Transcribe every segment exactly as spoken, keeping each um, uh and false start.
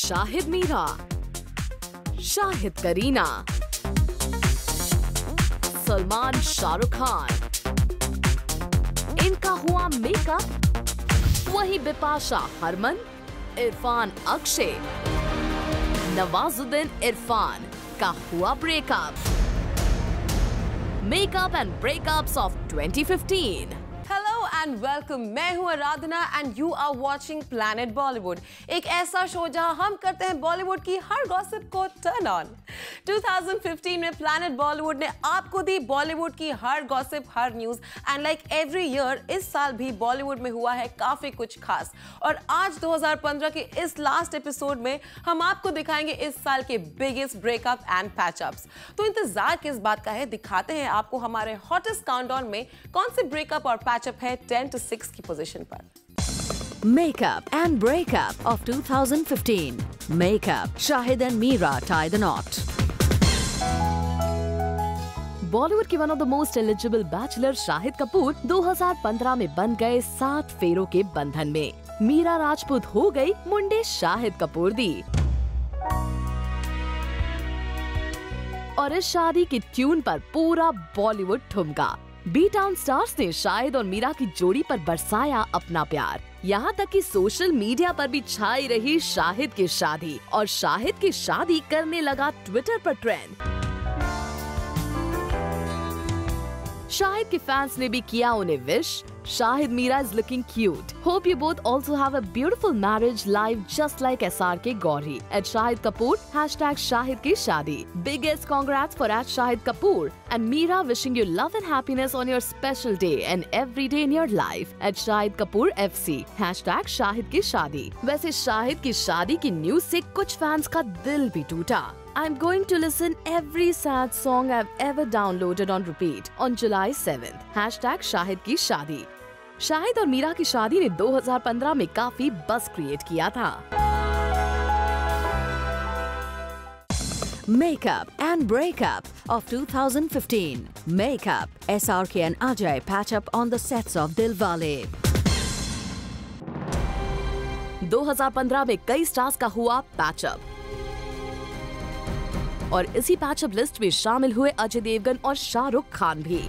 शाहिद मीरा, शाहिद करीना, सलमान शाहरुख खान, इनका हुआ मेकअप। वही बिपाशा हरमन, इरफान अक्षय, नवाजुद्दीन इरफान का हुआ breakup. Makeup and breakups of twenty fifteen. Hello and welcome, मैं हूं Aradhana and you are watching Planet Bollywood, एक ऐसा शो जहां हम करते हैं बॉलीवुड की हर गॉसिप को turn on. Two thousand fifteen में प्लैनेट बॉलीवुड ने आपको दी बॉलीवुड की हर गॉसिप, हर news and like every year इस साल भी बॉलीवुड में हुआ है काफी कुछ खास। और आज दो हज़ार पंद्रह के इस लास्ट एपिसोड में हम आपको दिखाएंगे इस साल के बिगेस्ट ब्रेकअप एंड पैचअप्स। तो इंतजार किस बात का है, दिखाते हैं आपको हमारे हॉटेस्ट काउंटडाउन में कौन से ब्रेकअप और पैचअप है टेन टू सिक्स की पोजीशन पर। Makeup and breakup of two thousand fifteen. Makeup, Shahid and Meera tie the knot. Bollywood के one of the most eligible bachelor Shahid Kapoor दो हज़ार पंद्रह में बन गए सात फेरों के बंधन में। मीरा राजपूत हो गई मुंडे शाहिद कपूर दी। और इस शादी की ट्यून पर पूरा बॉलीवुड ठुमका। बी टाउन स्टार्स ने शाहिद और मीरा की जोड़ी पर बरसाया अपना प्यार। यहाँ तक कि सोशल मीडिया पर भी छाई रही शाहिद की शादी, और शाहिद की शादी करने लगा ट्विटर पर ट्रेंड। शाहिद के फैंस ने भी किया उन्हें wish. Shahid Meera is looking cute. Hope you both also have a beautiful marriage life just like S R K Gauri. At Shahid Kapoor, hashtag Shahid ki Shadi. Biggest congrats for at Shahid Kapoor. And Meera wishing you love and happiness on your special day and every day in your life. At Shahid Kapoor F C. Hashtag Shahid ki Shadi. वैसे शाहिद की शादी की news से कुछ fans का दिल भी टूटा। I'm going to listen every sad song I've ever downloaded on repeat on July seventh. Hashtag Shahid ki Shadi. Shahid और मीरा की शादी ने दो हज़ार पंद्रह में काफी बज़ क्रिएट किया था। Makeup and breakup of two thousand fifteen. Makeup, S R K and Ajay patch up on the sets of Dilwale. दो हज़ार पंद्रह में कई स्टार्स का हुआ पैचअप, और इसी पैचअप लिस्ट में शामिल हुए अजय देवगन और शाहरुख खान भी।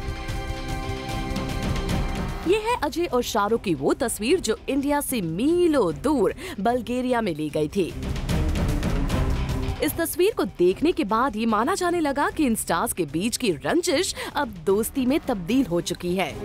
ये है अजय और शाहरुख की वो तस्वीर जो इंडिया से मीलों दूर बल्गेरिया में ली गई थी। इस तस्वीर को देखने के बाद ये माना जाने लगा कि इन स्टार्स के बीच की रंजिश अब दोस्ती में तब्दील हो चुकी है।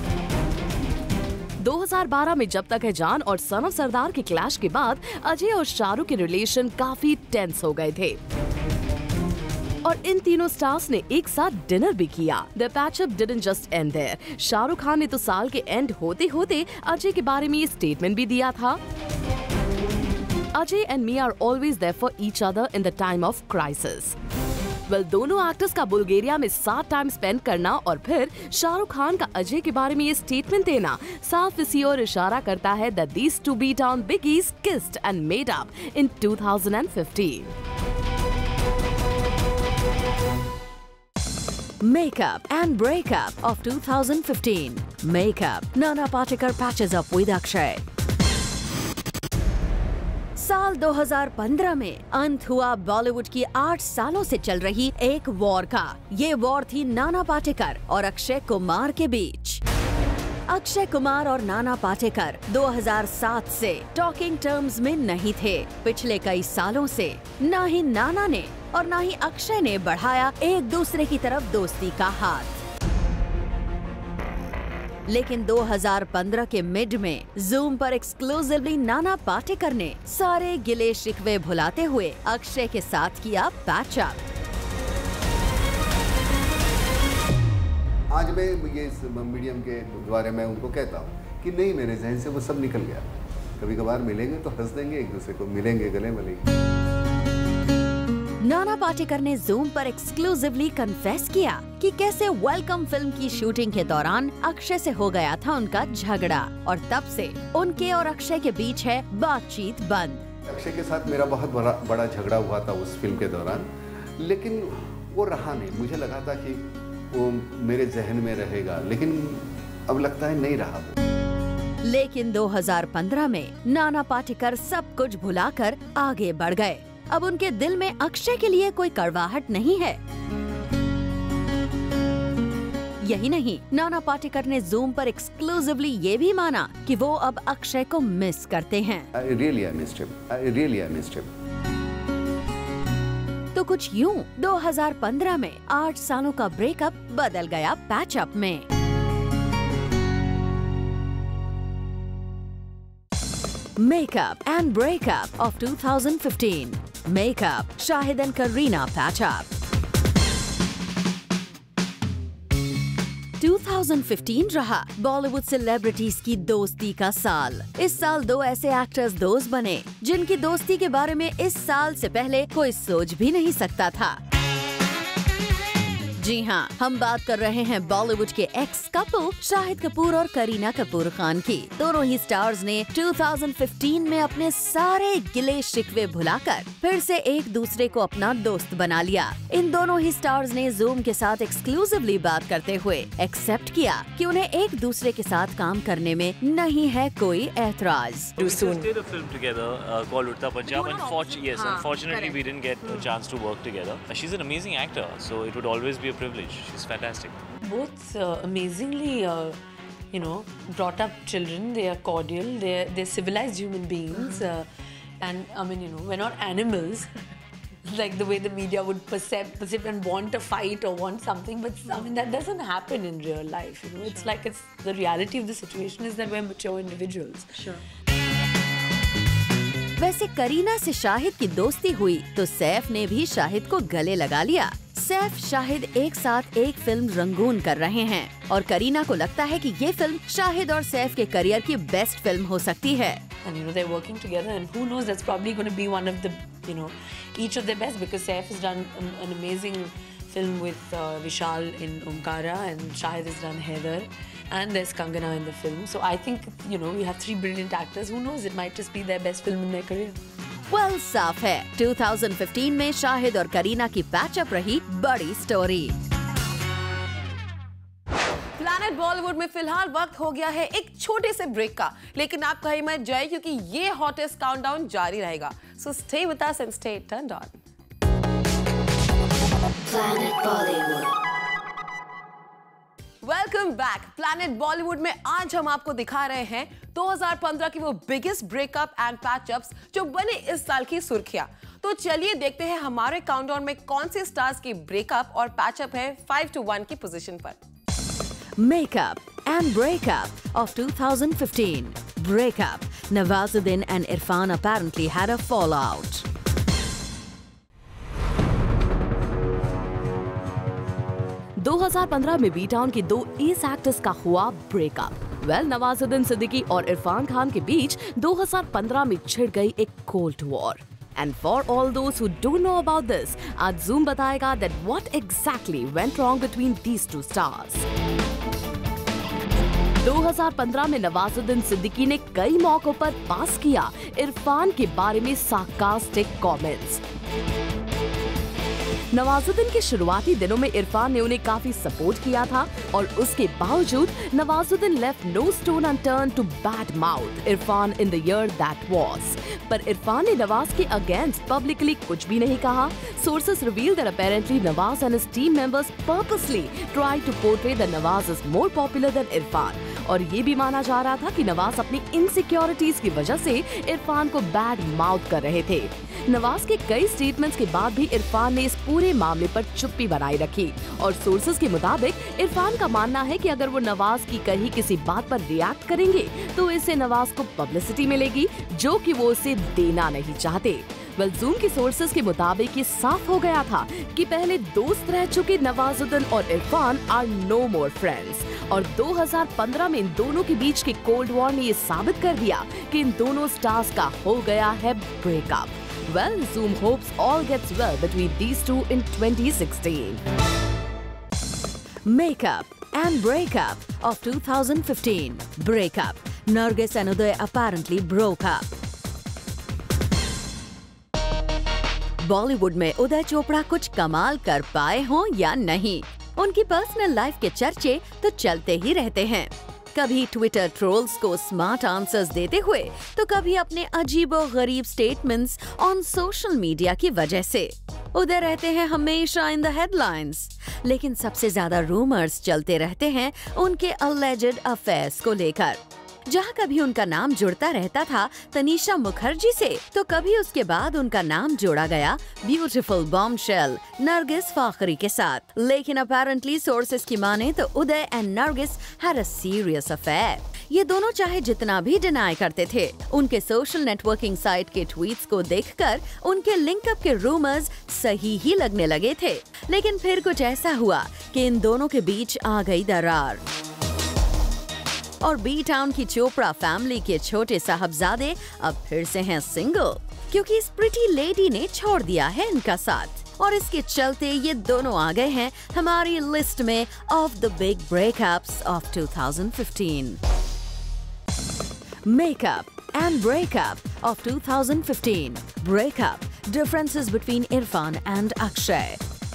दो हज़ार बारह में जब तक है जान और सन ऑफ सरदार के क्लैश के बाद अजय और शाहरुख के रिलेशन काफी टेंस हो गए थे, और इन तीनों स्टार्स ने एक साथ डिनर भी किया। The patchup didn't just end there. Shahrukh Khan ने तो साल के एंड होते होते अजय के बारे में ये स्टेटमेंट भी दिया था, Ajay and me are always there for each other in the time of crisis. Well, दोनों एक्टर्स का बुल्गारिया में साथ टाइम स्पेंड करना और फिर शाहरुख खान का अजय के बारे में ये स्टेटमेंट देना साफ इसी ओर इशारा करता है that these two B town biggies kissed and made up in two thousand fifteen. Makeup and breakup of two thousand fifteen. Makeup, Nana Patekar patches up with Akshay. साल दो हज़ार पंद्रह में अंत हुआ बॉलीवुड की आठ सालों से चल रही एक वॉर का। ये वॉर थी नाना पाटेकर और अक्षय कुमार के बीच। अक्षय कुमार और नाना पाटेकर दो हज़ार सात से टॉकिंग टर्म्स में नहीं थे। पिछले कई सालों से ना ही नाना ने और ना ही अक्षय ने बढ़ाया एक दूसरे की तरफ दोस्ती का हाथ। लेकिन दो हज़ार पंद्रह के मिड में जूम पर एक्सक्लूसिवली नाना पाटेकर ने सारे गिले शिकवे भुलाते हुए अक्षय के साथ किया पैचअप। आज मैं ये मीडियम के द्वारा मैं उनको कहता हूँ कि नहीं, मेरे जहन से वो सब निकल गया। कभी कभार मिलेंगे तो हंस देंगे, एक दूसरे को मिलेंगे, गले मिलेंगे। नाना पाटेकर ने जूम पर एक्सक्लूसिवली कन्फेस किया कि कैसे वेलकम फिल्म की शूटिंग के दौरान अक्षय से हो गया था उनका झगड़ा, और तब से उनके और अक्षय के बीच है बातचीत बंद। अक्षय के साथ मेरा बहुत बड़ा बड़ा झगड़ा हुआ था उस फिल्म के दौरान, लेकिन वो रहा नहीं। मुझे लगा था कि वो मेरे जहन में रहेगा, लेकिन अब लगता है नहीं रहा वो। लेकिन दो हज़ार पंद्रह में नाना पाटेकर सब कुछ भुलाकर आगे बढ़ गए। अब उनके दिल में अक्षय के लिए कोई कड़वाहट नहीं है। यही नहीं, नाना पाटेकर ने जूम पर एक्सक्लूसिवली ये भी माना कि वो अब अक्षय को मिस करते हैं। I really I missed him. I really I missed him. तो कुछ यूं दो हज़ार पंद्रह में आठ सालों का ब्रेकअप बदल गया पैचअप में। Makeup and breakup of two thousand fifteen. Makeup, Shahid and Kareena patch up. दो हज़ार पंद्रह रहा बॉलीवुड सेलिब्रिटीज की दोस्ती का साल। इस साल दो ऐसे एक्टर्स दोस्त बने जिनकी दोस्ती के बारे में इस साल से पहले कोई सोच भी नहीं सकता था। जी हाँ, हम बात कर रहे हैं बॉलीवुड के एक्स कपल शाहिद कपूर और करीना कपूर खान की। दोनों ही स्टार्स ने दो हज़ार पंद्रह में अपने सारे गिले शिकवे भुलाकर फिर से एक दूसरे को अपना दोस्त बना लिया। इन दोनों ही स्टार्स ने जूम के साथ एक्सक्लूसिवली बात करते हुए एक्सेप्ट किया कि उन्हें एक दूसरे के साथ काम करने में नहीं है कोई ऐतराज। We just did a film together uh, called Udta Punjab. Unfortunately, yes, unfortunately we didn't get a chance to work together. She's an amazing actor, so it would always be a privilege. She's fantastic. Both uh, amazingly, uh, you know, brought up children. They are cordial. They're they're civilized human beings, uh, and I mean, you know, we're not animals. Like the way the media would perceive, perceive and want a fight or want something, but I mean that doesn't happen in real life. You know, it's like it's the reality of the situation is that we're mature individuals. Sure. वैसे करीना से शाहिद की दोस्ती हुई तो सैफ ने भी शाहिद को गले लगा लिया। सैफ शाहिद एक साथ एक फिल्म रंगून कर रहे हैं और करीना को लगता है कि ये फिल्म शाहिद और सैफ के करियर की बेस्ट फिल्म हो सकती है। And you know they're working together, and who knows, that's probably going to be one of the, you know, each of their best, because Saif has done an, an amazing film with uh, Vishal in Omkara, and Shahid has done Heather, and there's Kangana in the film. So I think, you know, we have three brilliant actors. Who knows, it might just be their best film in their career. Well, साफ है दो हज़ार पंद्रह में शाहिद और करीना की patch up रही बड़ी स्टोरी। प्लैनेट बॉलीवुड में फिलहाल वक्त हो गया है एक छोटे से ब्रेक का, लेकिन आप कहीं मत जाए क्योंकि ये हॉटेस्ट काउंटडाउन जारी रहेगा। So stay with us and stay turned on. Planet Bollywood. Welcome back. Planet Bollywood में आज हम आपको दिखा रहे हैं दो हज़ार पंद्रह की वो बिगेस्ट ब्रेकअप एंड पैचअप्स जो बने इस साल की सुर्खियां। तो चलिए देखते हैं हमारे काउंटडाउन में कौन से स्टार्स की ब्रेकअप और पैचअप है फाइव टू वन की पोजीशन पर। Makeup and breakup of two thousand fifteen. Breakup. Nawazuddin and Irfan apparently had a fallout. दो हज़ार पंद्रह में बी टाउन के दो एस एक्टर्स का हुआ ब्रेकअप। वेल, नवाजुद्दीन सिद्दीकी और इरफान खान के बीच दो हज़ार पंद्रह में छिड़ गई एक cold war. And for all those who don't know about this, आज Zoom बताएगा that what exactly went wrong between these two stars. दो हज़ार पंद्रह में नवाजुद्दीन सिद्दीकी ने कई मौकों पर पास किया इरफान के बारे में सार्कास्टिक कमेंट्स। नवाजुद्दीन के शुरुआती दिनों में इरफान ने उन्हें काफी सपोर्ट किया था और उसके बावजूद Nawazuddin left no stone unturn to bad mouth Irfan in the year that was. पर इरफान ने नवाज के अगेंस्ट पब्लिकली कुछ भी नहीं कहा। Sources reveal that apparently Nawaz and his team members purposely try to portray that Nawaz is more popular than Irfan, और ये भी माना जा रहा था कि नवाज अपनी इनसिक्योरिटीज की वजह से इरफान को बैड माउथ कर रहे थे। नवाज के कई स्टेटमेंट्स के बाद भी इरफान ने इस पूरे मामले पर चुप्पी बनाए रखी और सोर्सेज के मुताबिक इरफान का मानना है कि अगर वो नवाज की कही किसी बात पर रिएक्ट करेंगे तो इससे नवाज को पब्लिसिटी मिलेगी जो कि वो उसे देना नहीं चाहते। वेल, जूम की सोर्सेज के मुताबिक ये साफ हो गया था कि पहले दोस्त रह चुके नवाजुद्दीन और Irfan are no more friends, और दो हज़ार पंद्रह में इन दोनों के बीच के कोल्ड वॉर ने ये साबित कर दिया कि इन दोनों स्टार्स का हो गया है breakup. Well, Zoom hopes all gets well between these two in twenty sixteen. Makeup and breakup of two thousand fifteen. Breakup. Nargis and Uday apparently broke up. Bollywood में उदय चोपड़ा कुछ कमाल कर पाए हों या नहीं, उनकी पर्सनल लाइफ के चर्चे तो चलते ही रहते हैं। कभी ट्विटर ट्रोल्स को स्मार्ट आंसर्स देते हुए तो कभी अपने अजीबो-गरीब स्टेटमेंट्स ऑन सोशल मीडिया की वजह से उधर रहते हैं हमेशा इन द हेडलाइंस। लेकिन सबसे ज्यादा रूमर्स चलते रहते हैं उनके अलेज्ड अफेयर्स को लेकर। जहाँ कभी उनका नाम जुड़ता रहता था तनीषा मुखर्जी से, तो कभी उसके बाद उनका नाम जोड़ा गया ब्यूटीफुल बॉम्बशेल नरगिस फाखरी के साथ। लेकिन अपेरेंटली सोर्सेस की माने तो Uday and Nargis had a serious affair. ये दोनों चाहे जितना भी डिनाई करते थे, उनके सोशल नेटवर्किंग साइट के ट्वीट्स को देखकर उनके लिंकअप के रूमर्स सही ही लगने लगे थे। लेकिन फिर कुछ ऐसा हुआ कि इन दोनों के बीच आ गई दरार और बी टाउन की चोपड़ा फैमिली के छोटे साहबजादे अब फिर से हैं सिंगल, क्योंकि इस प्रिटी लेडी ने छोड़ दिया है इनका साथ। और इसके चलते ये दोनों आ गए हैं हमारी लिस्ट में of the big breakups of two thousand fifteen. Makeup and breakup of two thousand fifteen. Breakup, differences between Irfan and Akshay.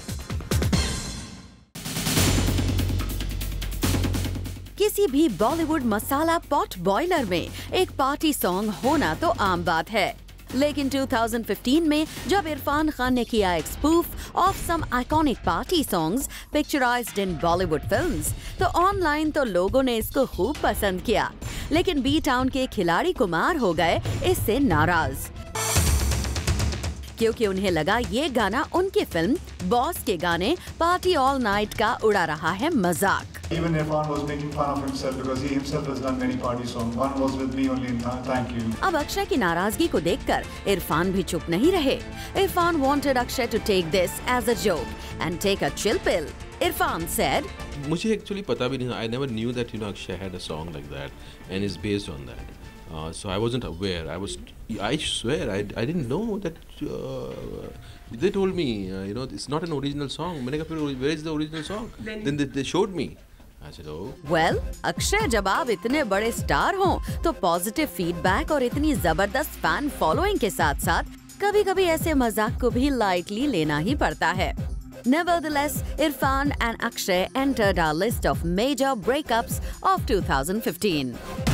किसी भी बॉलीवुड मसाला पॉट बॉयलर में एक पार्टी सॉन्ग होना तो आम बात है, लेकिन टू थाउजेंड फिफ्टीन में जब इरफान खान ने किया एक spoof of some iconic party songs picturised in Bollywood films, तो ऑनलाइन तो लोगों ने इसको खूब पसंद किया। लेकिन बी टाउन के खिलाड़ी कुमार हो गए इससे नाराज, क्योंकि उन्हें लगा ये गाना उनकी फिल्म बॉस के गाने पार्टी ऑल नाइट का उड़ा रहा है मजाक। Even Irfan was making fun of himself because he himself has done many party songs. One was with me only in Thank You. अब अक्षय की नाराजगी को देखकर इरफान भी चुप नहीं रहे। Irfan wanted Akshay to take this as a joke and take a chill pill. Irfan said, मुझे actually पता भी नहीं था. I never knew that you know Akshay had a song like that and is based on that. Uh, so I wasn't aware. I was, I swear, I, I didn't know that. Uh, they told me, uh, you know, it's not an original song. मैंने कहा फिर where is the original song? Then, then they, they showed me. I said, oh. Well, Akshay जब आप इतने बड़े star हों, तो positive feedback और इतनी जबरदस्त फैन फॉलोइंग के साथ साथ कभी-कभी ऐसे मजाक को भी लाइटली लेना ही पड़ता है। Nevertheless, Irfan and Akshay entered our list of major breakups of two thousand fifteen.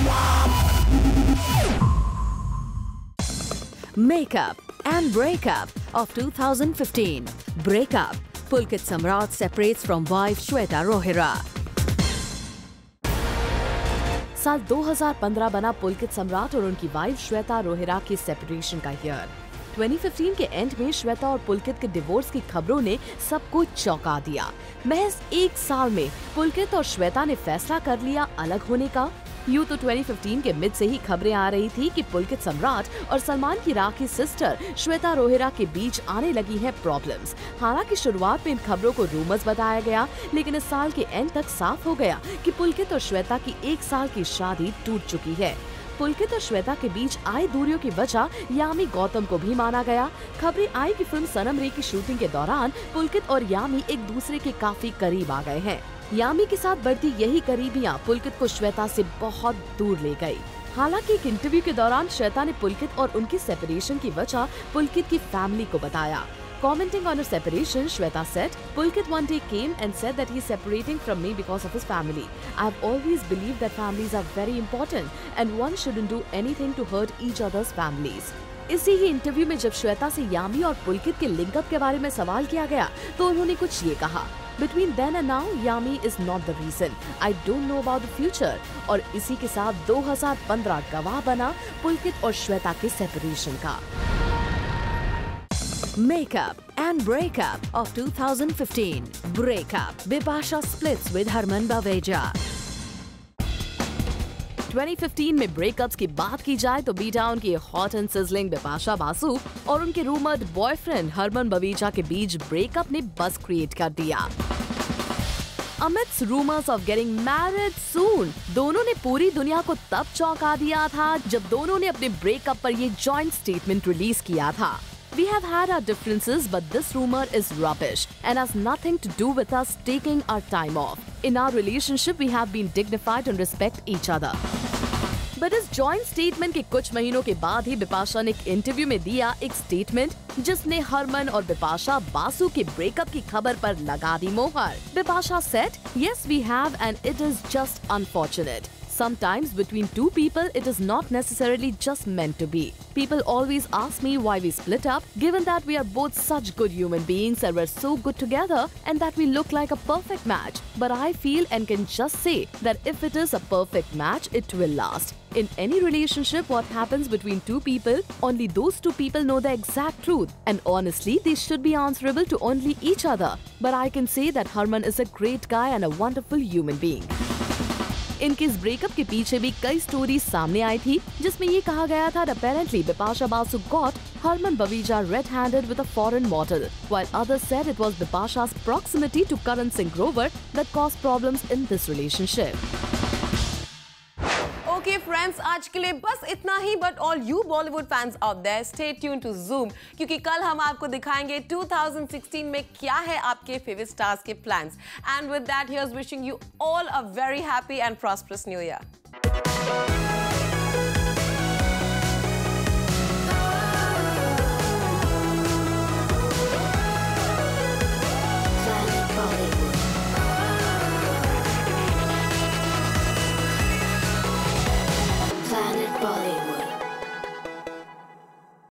Makeup and breakup of two thousand fifteen. Breakup. Pulkit Samrat separates from wife Shweta Rohira. साल दो हज़ार पंद्रह बना पुलकित सम्राट और उनकी वाइफ श्वेता रोहिरा की सेपरेशन का year. Twenty fifteen के एंड में श्वेता और पुलकित के डिवोर्स की खबरों ने सबको चौंका दिया। महज एक साल में पुलकित और श्वेता ने फैसला कर लिया अलग होने का। यूं तो ट्वेंटी फिफ्टीन के मिड से ही खबरें आ रही थी कि पुलकित सम्राट और सलमान की राखी सिस्टर श्वेता रोहिरा के बीच आने लगी हैं प्रॉब्लम्स। हालांकि शुरुआत में इन खबरों को रूमर्स बताया गया, लेकिन इस साल के एंड तक साफ हो गया कि पुलकित और श्वेता की एक साल की शादी टूट चुकी है। पुलकित और श्वेता के बीच आई दूरियों की वजह यामी गौतम को भी माना गया। खबरें आई कि फिल्म सनम रे की शूटिंग के दौरान पुलकित और यामी एक दूसरे के काफी करीब आ गए हैं। यामी के साथ बढ़ती यही करीबियां पुलकित को श्वेता से बहुत दूर ले गई। हालांकि एक इंटरव्यू के दौरान श्वेता ने पुलकित और उनकी सेपरेशन की वजह पुलकित की फैमिली को बताया। Commenting on her separation, Shweta said, Pulkit one day came and said that he's separating from me because of his family. I've always believed that families are very important and one shouldn't do anything to hurt each other's families. इसी ही interview में जब श्वेता से यामी और पुलकित के linkup के बारे में सवाल किया गया तो उन्होंने कुछ ये कहा, Between then and now, Yami is not the reason. I don't know about the future. और इसी के साथ दो हज़ार पंद्रह गवाह बना पुलकित और श्वेता के सेपरेशन का। Makeup and breakup of two thousand fifteen. Breakup. Bipasha splits with Harman Baweja. Twenty fifteen में ब्रेकअप्स की बात की जाए तो बी टाउन की hot and sizzling Bipasha Basu और उनके रूमर्ड बॉयफ्रेंड हरमन बवेजा के बीच ब्रेकअप ने बस क्रिएट कर दिया। Amidst rumors of getting married soon, दोनों ने पूरी दुनिया को तब चौंका दिया था जब दोनों ने अपने ब्रेकअप पर ये जॉइंट स्टेटमेंट रिलीज किया था। We have had our differences, but this rumor is rubbish and has nothing to do with us taking our time off. In our relationship, we have been dignified and respect each other. But इस joint statement के कुछ महीनों के बाद ही बिपाशा ने एक interview में दिया एक स्टेटमेंट जिसने हरमन और बिपाशा बासु के ब्रेकअप की खबर पर लगा दी मोहर। Bipasha said, "Yes, we have, and it is just unfortunate." Sometimes between two people, it is not necessarily just meant to be. People always ask me why we split up, given that we are both such good human beings and we're so good together and that we look like a perfect match. But I feel and can just say that if it is a perfect match, it will last. In any relationship, what happens between two people, only those two people know the exact truth. And honestly, they should be answerable to only each other. But I can say that Harman is a great guy and a wonderful human being. इनके इस breakup के पीछे भी कई stories सामने आई थी, जिसमें ये कहा गया था that apparently Bipasha Basu got Harman Baweja red-handed with a foreign model, while others said it was Bipasha's proximity to Karan Singh Grover that caused problems in this relationship. Okay friends, आज के लिए बस इतना ही, but all you Bollywood fans out there, stay tuned to Zoom, क्योंकि कल हम आपको दिखाएंगे two thousand sixteen में क्या है आपके favorite stars के plans. And with that, here's wishing you all a very happy and prosperous new year.